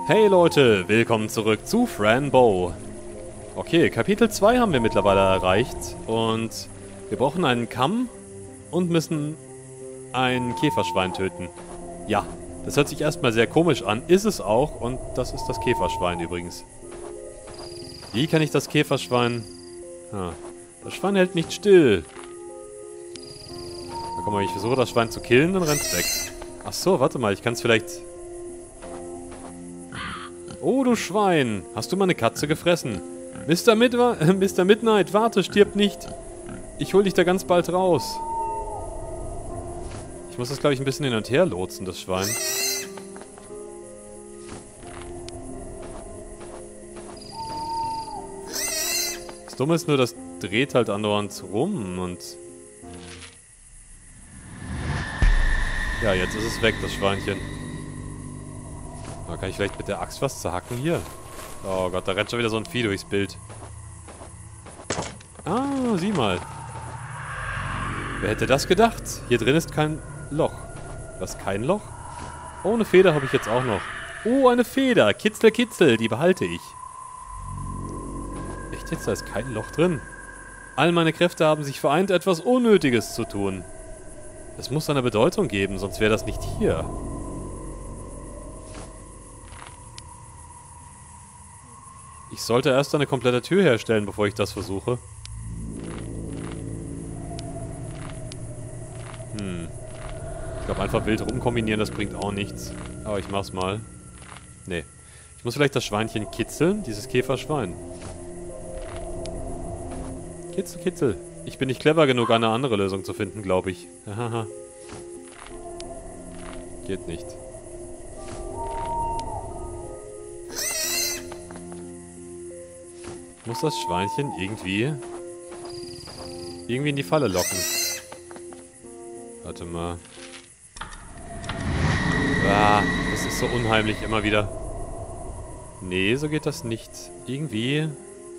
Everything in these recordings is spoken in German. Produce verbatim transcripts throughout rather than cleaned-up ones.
Hey Leute, willkommen zurück zu Fran Bow. Okay, Kapitel zwei haben wir mittlerweile erreicht und wir brauchen einen Kamm und müssen ein Käferschwein töten. Ja, das hört sich erstmal sehr komisch an, ist es auch, und das ist das Käferschwein übrigens. Wie kann ich das Käferschwein... Ah, das Schwein hält nicht still. Na komm mal, ich versuche das Schwein zu killen, dann rennt's weg. Ach so, warte mal, ich kann es vielleicht... Oh, du Schwein! Hast du meine Katze gefressen? Mister Midwa Mister Midnight, warte, stirb nicht! Ich hol dich da ganz bald raus. Ich muss das, glaube ich, ein bisschen hin und her lotsen, das Schwein. Das Dumme ist nur, das dreht halt andauernd rum und... Ja, jetzt ist es weg, das Schweinchen. Da kann ich vielleicht mit der Axt was zerhacken hier. Oh Gott, da rennt schon wieder so ein Vieh durchs Bild. Ah, sieh mal. Wer hätte das gedacht? Hier drin ist kein Loch. Was, kein Loch? Oh, eine Feder habe ich jetzt auch noch. Oh, eine Feder. Kitzel, kitzel, die behalte ich. Echt jetzt? Da ist kein Loch drin. All meine Kräfte haben sich vereint, etwas Unnötiges zu tun. Es muss eine Bedeutung geben, sonst wäre das nicht hier. Ich sollte erst eine komplette Tür herstellen, bevor ich das versuche. Hm. Ich glaube, einfach wild rumkombinieren, das bringt auch nichts. Aber ich mach's mal. Nee. Ich muss vielleicht das Schweinchen kitzeln, dieses Käferschwein. Kitzel, kitzel. Ich bin nicht clever genug, eine andere Lösung zu finden, glaube ich. Haha. Geht nicht. Ich muss das Schweinchen irgendwie... irgendwie in die Falle locken. Warte mal. Ah, das ist so unheimlich immer wieder. Nee, so geht das nicht. Irgendwie...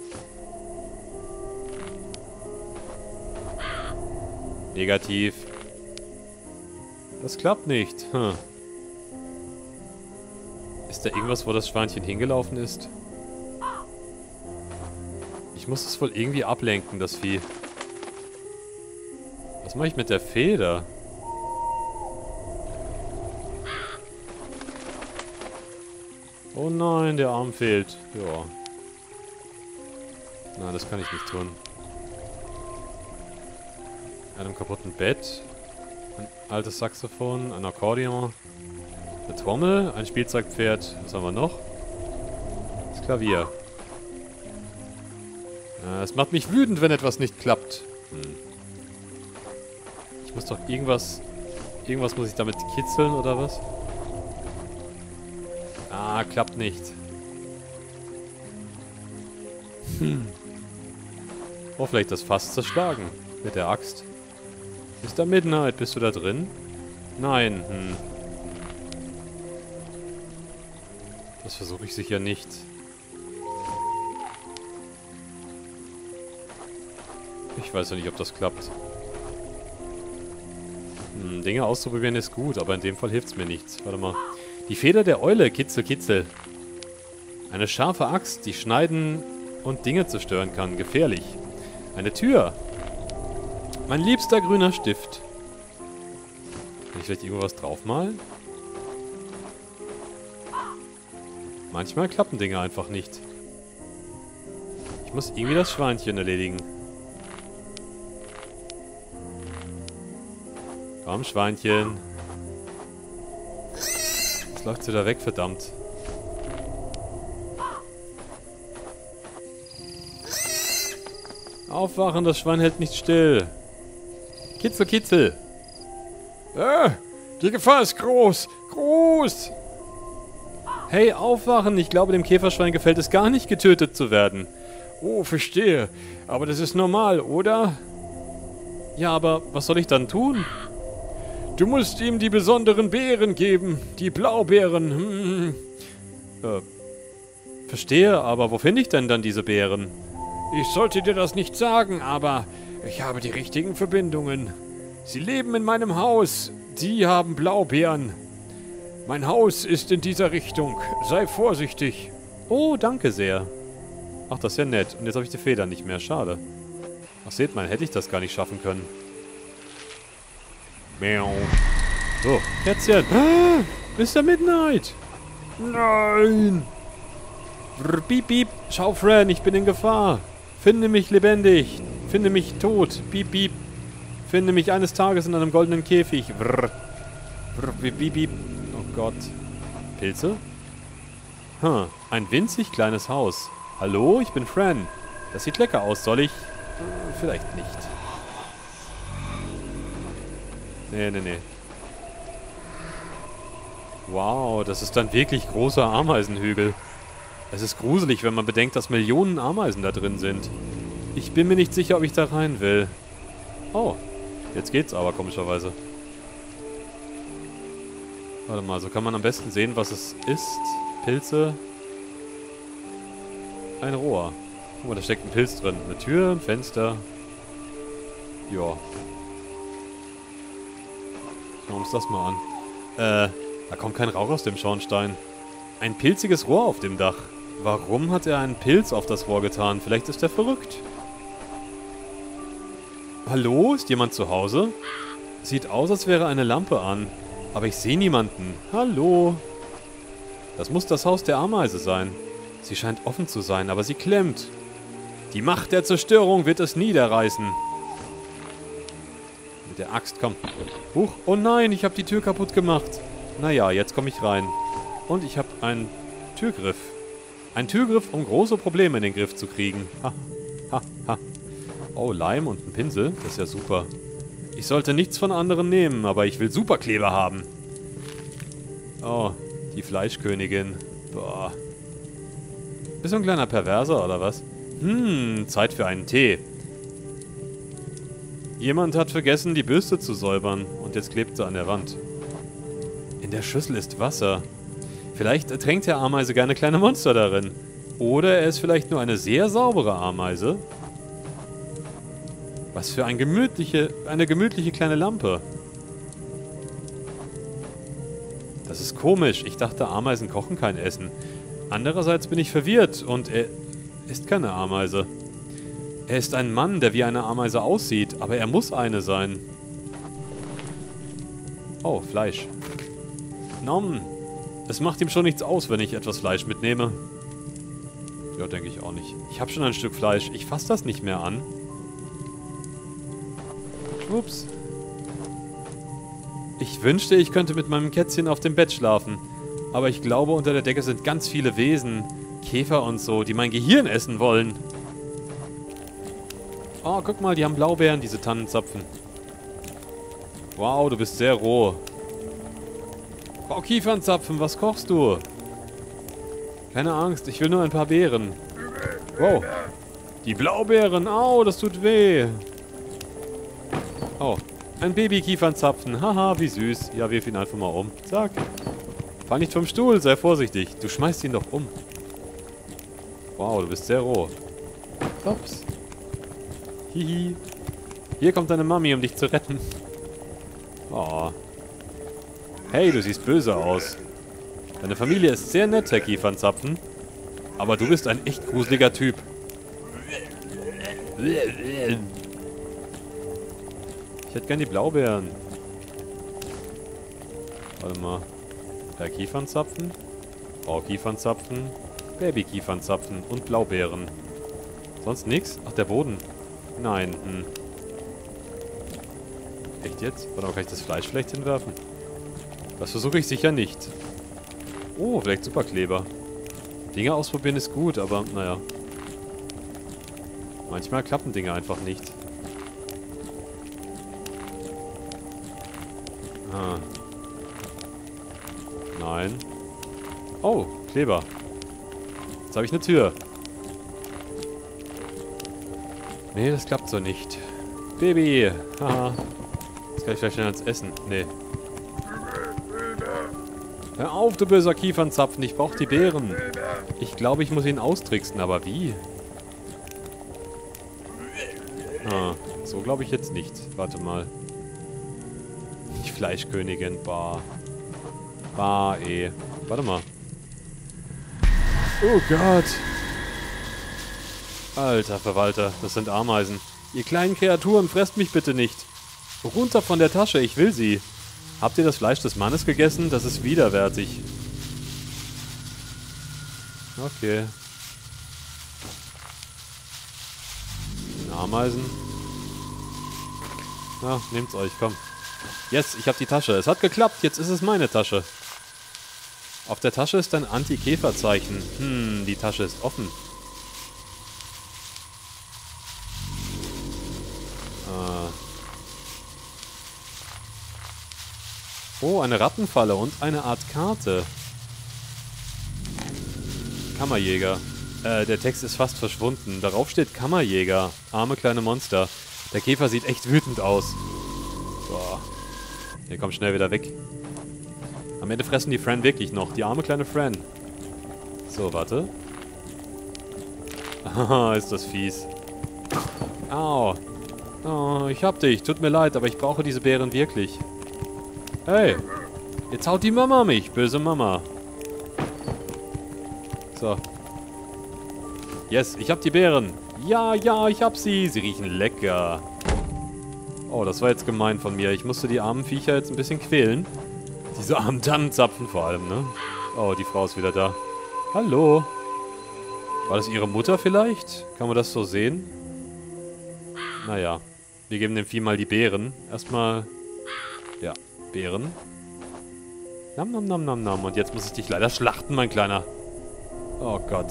Negativ. Das klappt nicht. Hm. Ist da irgendwas, wo das Schweinchen hingelaufen ist? Ich muss es wohl irgendwie ablenken, das Vieh. Was mache ich mit der Feder? Oh nein, der Arm fehlt. Ja. Nein, das kann ich nicht tun. Einem kaputten Bett. Ein altes Saxophon, ein Akkordeon. Eine Trommel, ein Spielzeugpferd. Was haben wir noch? Das Klavier. Es macht mich wütend, wenn etwas nicht klappt. Hm. Ich muss doch irgendwas... Irgendwas muss ich damit kitzeln, oder was? Ah, klappt nicht. Hm. Oh, vielleicht das Fass zerschlagen. Mit der Axt. Mister Midnight, bist du da drin? Nein, hm. Das versuche ich sicher nicht. Ich weiß ja nicht, ob das klappt. Hm, Dinge auszuprobieren ist gut, aber in dem Fall hilft es mir nichts. Warte mal. Die Feder der Eule, kitzel, kitzel. Eine scharfe Axt, die schneiden und Dinge zerstören kann. Gefährlich. Eine Tür. Mein liebster grüner Stift. Kann ich vielleicht irgendwas draufmalen? Manchmal klappen Dinge einfach nicht. Ich muss irgendwie das Schweinchen erledigen. Komm, Schweinchen. Jetzt läuft's wieder weg, verdammt. Aufwachen, das Schwein hält nicht still. Kitzel, kitzel. Ah, die Gefahr ist groß. Groß. Hey, aufwachen. Ich glaube, dem Käferschwein gefällt es gar nicht, getötet zu werden. Oh, verstehe. Aber das ist normal, oder? Ja, aber was soll ich dann tun? Du musst ihm die besonderen Beeren geben. Die Blaubeeren. Hm. Äh, verstehe, aber wo finde ich denn dann diese Beeren? Ich sollte dir das nicht sagen, aber ich habe die richtigen Verbindungen. Sie leben in meinem Haus. Die haben Blaubeeren. Mein Haus ist in dieser Richtung. Sei vorsichtig. Oh, danke sehr. Ach, das ist ja nett. Und jetzt habe ich die Federn nicht mehr. Schade. Ach, seht mal, hätte ich das gar nicht schaffen können. Miau. So, Kätzchen. Ah, Mister Midnight. Nein! Brr, piep, piep. Schau, Fran, ich bin in Gefahr. Finde mich lebendig. Finde mich tot. Piep, piep. Finde mich eines Tages in einem goldenen Käfig. Brr. Brr, piep, piep, piep. Oh Gott. Pilze? Hm, ein winzig kleines Haus. Hallo, ich bin Fran. Das sieht lecker aus. Soll ich? Äh, vielleicht nicht. Nee, nee, nee. Wow, das ist ein wirklich großer Ameisenhügel. Es ist gruselig, wenn man bedenkt, dass Millionen Ameisen da drin sind. Ich bin mir nicht sicher, ob ich da rein will. Oh, jetzt geht's aber komischerweise. Warte mal, so kann man am besten sehen, was es ist. Pilze. Ein Rohr. Guck mal, da steckt ein Pilz drin. Eine Tür, ein Fenster. Ja. Schauen wir uns das mal an. Äh, da kommt kein Rauch aus dem Schornstein. Ein pilziges Rohr auf dem Dach. Warum hat er einen Pilz auf das Rohr getan? Vielleicht ist er verrückt. Hallo? Ist jemand zu Hause? Sieht aus, als wäre eine Lampe an. Aber ich sehe niemanden. Hallo? Das muss das Haus der Ameise sein. Sie scheint offen zu sein, aber sie klemmt. Die Macht der Zerstörung wird es niederreißen. Mit der Axt, komm. Huch, oh nein, ich habe die Tür kaputt gemacht. Naja, jetzt komme ich rein. Und ich habe einen Türgriff. Ein Türgriff, um große Probleme in den Griff zu kriegen. Ha, ha, ha. Oh, Leim und ein Pinsel, das ist ja super. Ich sollte nichts von anderen nehmen, aber ich will Superkleber haben. Oh, die Fleischkönigin. Boah. Bist du ein kleiner Perverser, oder was? Hm, Zeit für einen Tee. Jemand hat vergessen, die Bürste zu säubern. Und jetzt klebt sie an der Wand. In der Schüssel ist Wasser. Vielleicht ertränkt der Ameise gerne kleine Monster darin. Oder er ist vielleicht nur eine sehr saubere Ameise. Was für ein gemütliche, eine gemütliche kleine Lampe. Das ist komisch. Ich dachte, Ameisen kochen kein Essen. Andererseits bin ich verwirrt und er ist keine Ameise. Er ist ein Mann, der wie eine Ameise aussieht, aber er muss eine sein. Oh, Fleisch. Nom. Es macht ihm schon nichts aus, wenn ich etwas Fleisch mitnehme. Ja, denke ich auch nicht. Ich habe schon ein Stück Fleisch. Ich fasse das nicht mehr an. Ups. Ich wünschte, ich könnte mit meinem Kätzchen auf dem Bett schlafen. Aber ich glaube, unter der Decke sind ganz viele Wesen, Käfer und so, die mein Gehirn essen wollen. Oh, guck mal, die haben Blaubeeren, diese Tannenzapfen. Wow, du bist sehr roh. Oh, Kiefernzapfen, was kochst du? Keine Angst, ich will nur ein paar Beeren. Wow. Die Blaubeeren, au, das tut weh. Oh, ein Baby-Kiefernzapfen. Haha, wie süß. Ja, wirf ihn einfach mal um. Zack. Fall nicht vom Stuhl, sei vorsichtig. Du schmeißt ihn doch um. Wow, du bist sehr roh. Ups. Hihi. Hier kommt deine Mami, um dich zu retten. Oh. Hey, du siehst böse aus. Deine Familie ist sehr nett, Herr Kiefernzapfen. Aber du bist ein echt gruseliger Typ. Ich hätte gern die Blaubeeren. Warte mal. Herr Kiefernzapfen. Frau Kiefernzapfen. Baby-Kiefernzapfen und Blaubeeren. Sonst nix? Ach, der Boden. Nein. Hm. Echt jetzt? Warte mal, kann ich das Fleisch vielleicht hinwerfen? Das versuche ich sicher nicht. Oh, vielleicht Superkleber. Dinge ausprobieren ist gut, aber naja. Manchmal klappen Dinge einfach nicht. Ah. Nein. Oh, Kleber. Jetzt habe ich eine Tür. Nee, das klappt so nicht. Baby. Haha. Das kann ich vielleicht schnell ans Essen. Nee. Hör auf, du böser Kiefernzapfen. Ich brauche die Beeren. Ich glaube, ich muss ihn austricksen, aber wie? Ah, so glaube ich jetzt nicht. Warte mal. Die Fleischkönigin, bah. Bah, eh. Warte mal. Oh Gott. Alter Verwalter, das sind Ameisen. Ihr kleinen Kreaturen, fresst mich bitte nicht. Runter von der Tasche, ich will sie. Habt ihr das Fleisch des Mannes gegessen? Das ist widerwärtig. Okay. Ameisen. Na, nehmt's euch, komm. Yes, ich hab die Tasche. Es hat geklappt, jetzt ist es meine Tasche. Auf der Tasche ist ein Anti-Käfer-Zeichen. Hm, die Tasche ist offen. Ah. Oh, eine Rattenfalle und eine Art Karte. Kammerjäger. Äh, der Text ist fast verschwunden. Darauf steht Kammerjäger. Arme kleine Monster. Der Käfer sieht echt wütend aus. Boah. Hier, komm schnell wieder weg. Am Ende fressen die Fran wirklich noch. Die arme kleine Fran. So, warte. Haha, ist das fies. Au. Oh, ich hab dich. Tut mir leid, aber ich brauche diese Beeren wirklich. Hey. Jetzt haut die Mama mich. Böse Mama. So. Yes, ich hab die Beeren. Ja, ja, ich hab sie. Sie riechen lecker. Oh, das war jetzt gemein von mir. Ich musste die armen Viecher jetzt ein bisschen quälen. Diese armen Tannenzapfen vor allem, ne? Oh, die Frau ist wieder da. Hallo. War das ihre Mutter vielleicht? Kann man das so sehen? Naja. Wir geben dem Vieh mal die Beeren. Erstmal... Ja, Beeren. Nam, nam, nam, nam, nam. Und jetzt muss ich dich leider schlachten, mein Kleiner. Oh Gott.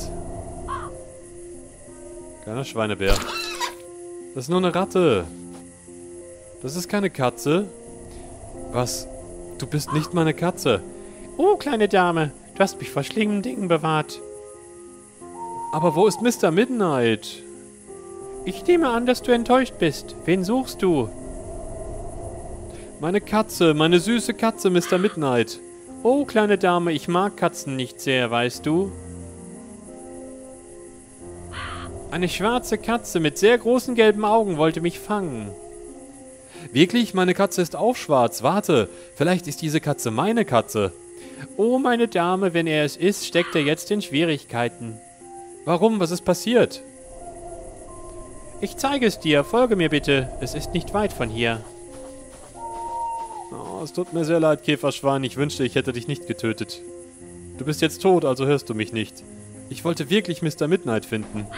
Kleiner Schweinebär. Das ist nur eine Ratte. Das ist keine Katze. Was? Du bist nicht meine Katze. Oh, kleine Dame. Du hast mich vor schlimmen Dingen bewahrt. Aber wo ist Mister Midnight? Ich nehme an, dass du enttäuscht bist. Wen suchst du? Meine Katze, meine süße Katze, Mister Midnight. Oh, kleine Dame, ich mag Katzen nicht sehr, weißt du? Eine schwarze Katze mit sehr großen gelben Augen wollte mich fangen. Wirklich? Meine Katze ist auch schwarz. Warte, vielleicht ist diese Katze meine Katze. Oh, meine Dame, wenn er es ist, steckt er jetzt in Schwierigkeiten. Warum? Was ist passiert? Ich zeige es dir. Folge mir bitte. Es ist nicht weit von hier. Oh, es tut mir sehr leid, Käferschwein. Ich wünschte, ich hätte dich nicht getötet. Du bist jetzt tot, also hörst du mich nicht. Ich wollte wirklich Mister Midnight finden.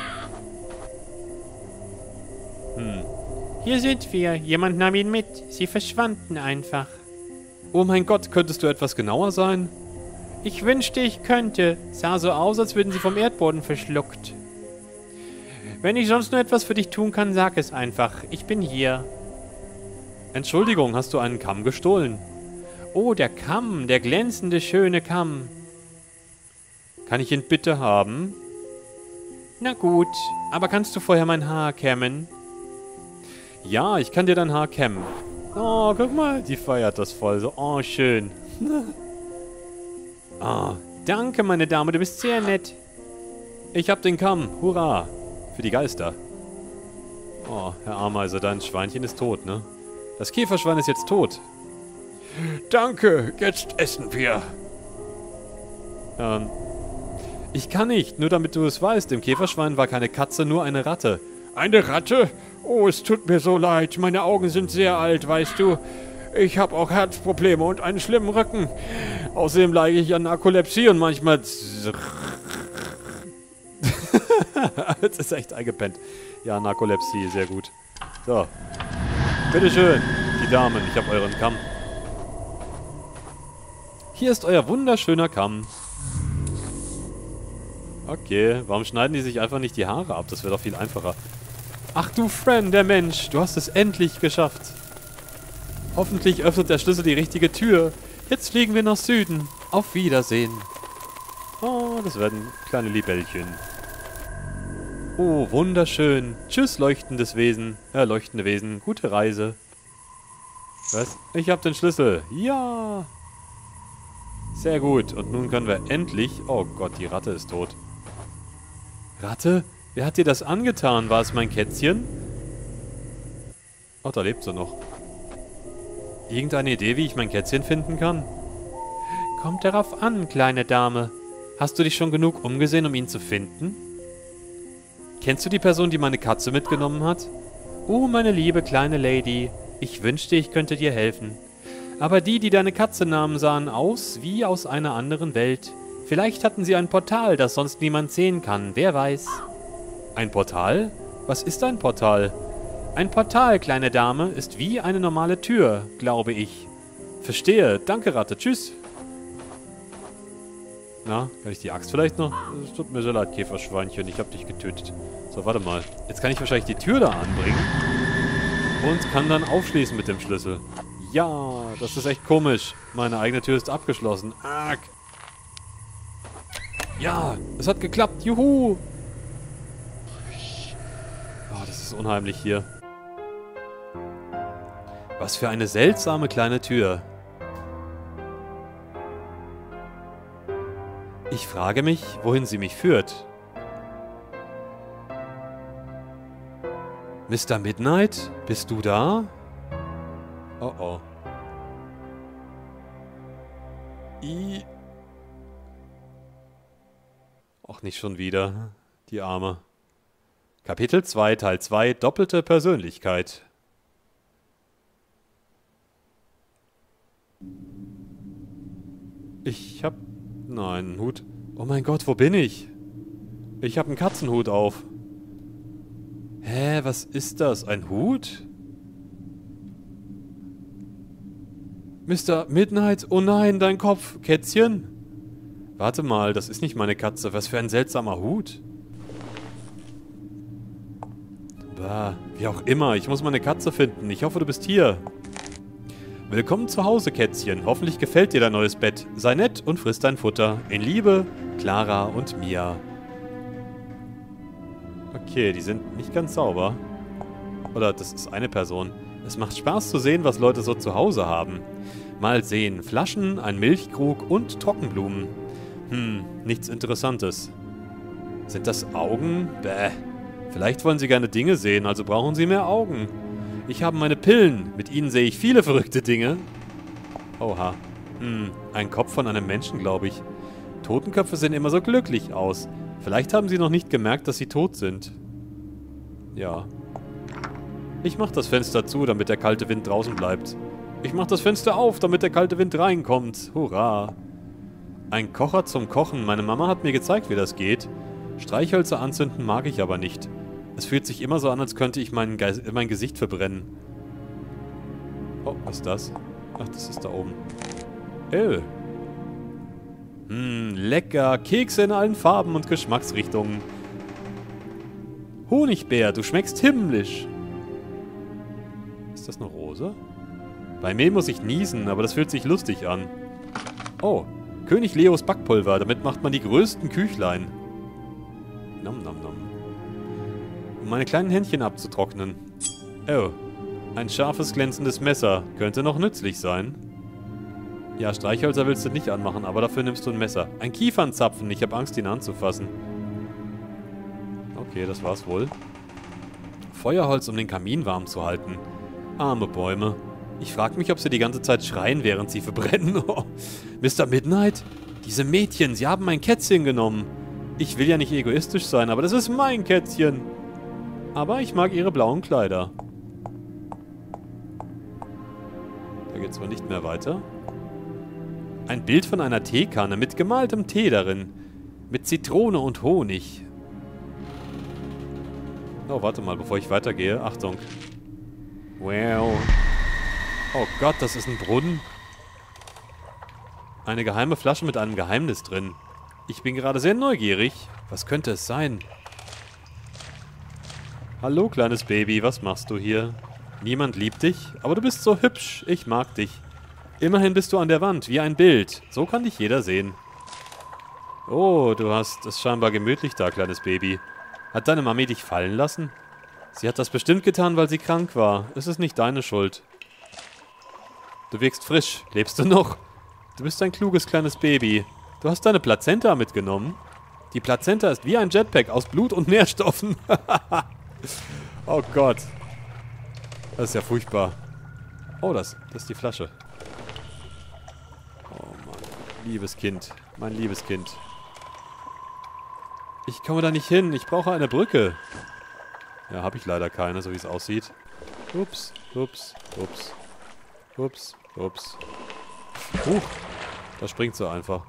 Hm. Hier sind wir. Jemand nahm ihn mit. Sie verschwanden einfach. Oh mein Gott, könntest du etwas genauer sein? Ich wünschte, ich könnte. Sah so aus, als würden sie vom Erdboden verschluckt. Wenn ich sonst nur etwas für dich tun kann, sag es einfach. Ich bin hier. Entschuldigung, hast du einen Kamm gestohlen? Oh, der Kamm, der glänzende, schöne Kamm. Kann ich ihn bitte haben? Na gut, aber kannst du vorher mein Haar kämmen? Ja, ich kann dir dein Haar kämmen. Oh, guck mal, die feiert das voll. So, oh, schön. Ah, danke, meine Dame, du bist sehr nett. Ich hab den Kamm, hurra. Für die Geister. Oh, Herr Ameise, dein Schweinchen ist tot, ne? Das Käferschwein ist jetzt tot. Danke, jetzt essen wir. Ähm, ich kann nicht, nur damit du es weißt. Im Käferschwein war keine Katze, nur eine Ratte. Eine Ratte? Oh, es tut mir so leid. Meine Augen sind sehr alt, weißt du. Ich habe auch Herzprobleme und einen schlimmen Rücken. Außerdem leide ich an Narkolepsie und manchmal... Jetzt ist echt eingepennt. Ja, Narkolepsie, sehr gut. So. Bitteschön, die Damen, ich habe euren Kamm. Hier ist euer wunderschöner Kamm. Okay, warum schneiden die sich einfach nicht die Haare ab? Das wäre doch viel einfacher. Ach du Fran, der Mensch, du hast es endlich geschafft. Hoffentlich öffnet der Schlüssel die richtige Tür. Jetzt fliegen wir nach Süden. Auf Wiedersehen. Oh, das werden kleine Libellchen. Oh, wunderschön. Tschüss, leuchtendes Wesen. Äh, leuchtende Wesen. Gute Reise. Was? Ich hab den Schlüssel. Ja. Sehr gut. Und nun können wir endlich... Oh Gott, die Ratte ist tot. Ratte? Wer hat dir das angetan? War es mein Kätzchen? Oh, da lebt sie noch. Irgendeine Idee, wie ich mein Kätzchen finden kann? Kommt darauf an, kleine Dame. Hast du dich schon genug umgesehen, um ihn zu finden? Kennst du die Person, die meine Katze mitgenommen hat? Oh, meine liebe kleine Lady, ich wünschte, ich könnte dir helfen. Aber die, die deine Katze nahmen, sahen aus wie aus einer anderen Welt. Vielleicht hatten sie ein Portal, das sonst niemand sehen kann, wer weiß. Ein Portal? Was ist ein Portal? Ein Portal, kleine Dame, ist wie eine normale Tür, glaube ich. Verstehe. Danke, Ratte. Tschüss. Na, kann ich die Axt vielleicht noch? Es tut mir so leid, Käferschweinchen. Ich habe dich getötet. So, warte mal. Jetzt kann ich wahrscheinlich die Tür da anbringen. Und kann dann aufschließen mit dem Schlüssel. Ja, das ist echt komisch. Meine eigene Tür ist abgeschlossen. Arg. Ja, es hat geklappt. Juhu. Oh, das ist unheimlich hier. Was für eine seltsame kleine Tür. Ich frage mich, wohin sie mich führt. Mister Midnight, bist du da? Oh oh. I. Ach, nicht schon wieder. Die Arme. Kapitel zwei, Teil zwei, doppelte Persönlichkeit. Ich hab... Nein, einen Hut. Oh mein Gott, wo bin ich? Ich hab einen Katzenhut auf. Hä, was ist das? Ein Hut? Mister Midnight, oh nein, dein Kopf, Kätzchen? Warte mal, das ist nicht meine Katze. Was für ein seltsamer Hut. Bah, wie auch immer, ich muss meine Katze finden. Ich hoffe, du bist hier. Willkommen zu Hause, Kätzchen. Hoffentlich gefällt dir dein neues Bett. Sei nett und friss dein Futter. In Liebe, Clara und Mia. Okay, die sind nicht ganz sauber. Oder das ist eine Person. Es macht Spaß zu sehen, was Leute so zu Hause haben. Mal sehen. Flaschen, ein Milchkrug und Trockenblumen. Hm, nichts Interessantes. Sind das Augen? Bäh. Vielleicht wollen sie gerne Dinge sehen, also brauchen sie mehr Augen. Ich habe meine Pillen. Mit ihnen sehe ich viele verrückte Dinge. Oha. Hm, ein Kopf von einem Menschen, glaube ich. Totenköpfe sehen immer so glücklich aus. Vielleicht haben sie noch nicht gemerkt, dass sie tot sind. Ja. Ich mache das Fenster zu, damit der kalte Wind draußen bleibt. Ich mache das Fenster auf, damit der kalte Wind reinkommt. Hurra. Ein Kocher zum Kochen. Meine Mama hat mir gezeigt, wie das geht. Streichhölzer anzünden mag ich aber nicht. Es fühlt sich immer so an, als könnte ich mein, Ge mein Gesicht verbrennen. Oh, was ist das? Ach, das ist da oben. Oh. Hm, lecker. Kekse in allen Farben und Geschmacksrichtungen. Honigbär, du schmeckst himmlisch. Ist das eine Rose? Bei mir muss ich niesen, aber das fühlt sich lustig an. Oh, König Leos Backpulver. Damit macht man die größten Küchlein. Nom nom nom. Um meine kleinen Händchen abzutrocknen. Oh, ein scharfes, glänzendes Messer. Könnte noch nützlich sein. Ja, Streichhölzer willst du nicht anmachen, aber dafür nimmst du ein Messer. Ein Kiefernzapfen. Ich habe Angst, ihn anzufassen. Okay, das war's wohl. Feuerholz, um den Kamin warm zu halten. Arme Bäume. Ich frage mich, ob sie die ganze Zeit schreien, während sie verbrennen. Oh. Mister Midnight? Diese Mädchen, sie haben mein Kätzchen genommen. Ich will ja nicht egoistisch sein, aber das ist mein Kätzchen. Aber ich mag ihre blauen Kleider. Da geht's wohl nicht mehr weiter. Ein Bild von einer Teekanne mit gemaltem Tee darin. Mit Zitrone und Honig. Oh, warte mal, bevor ich weitergehe. Achtung. Wow. Oh Gott, das ist ein Brunnen. Eine geheime Flasche mit einem Geheimnis drin. Ich bin gerade sehr neugierig. Was könnte es sein? Hallo, kleines Baby, was machst du hier? Niemand liebt dich, aber du bist so hübsch. Ich mag dich. Immerhin bist du an der Wand, wie ein Bild. So kann dich jeder sehen. Oh, du hast es scheinbar gemütlich da, kleines Baby. Hat deine Mami dich fallen lassen? Sie hat das bestimmt getan, weil sie krank war. Es ist nicht deine Schuld. Du wirkst frisch. Lebst du noch? Du bist ein kluges kleines Baby. Du hast deine Plazenta mitgenommen. Die Plazenta ist wie ein Jetpack aus Blut und Nährstoffen. Oh Gott. Das ist ja furchtbar. Oh, das, das ist die Flasche. Oh Mann. Liebes Kind. Mein liebes Kind. Ich komme da nicht hin. Ich brauche eine Brücke. Ja, habe ich leider keine, so wie es aussieht. Ups, ups, ups. Ups, ups. Huch. Da springt sie einfach.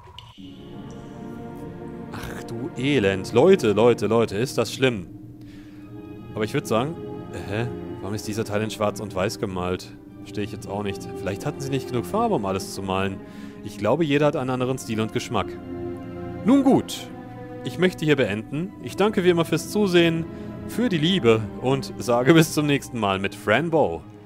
Ach du Elend. Leute, Leute, Leute, ist das schlimm. Aber ich würde sagen... Hä? Warum ist dieser Teil in schwarz und weiß gemalt? Verstehe ich jetzt auch nicht. Vielleicht hatten sie nicht genug Farbe, um alles zu malen. Ich glaube, jeder hat einen anderen Stil und Geschmack. Nun gut. Ich möchte hier beenden. Ich danke wie immer fürs Zusehen, für die Liebe und sage bis zum nächsten Mal mit Fran Bow.